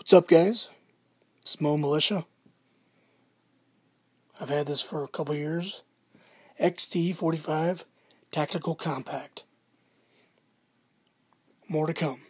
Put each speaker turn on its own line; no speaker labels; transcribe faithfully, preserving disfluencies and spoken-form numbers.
What's up, guys? It's Mo Militia. I've had this for a couple years. X T forty-five Tactical Compact. More to come.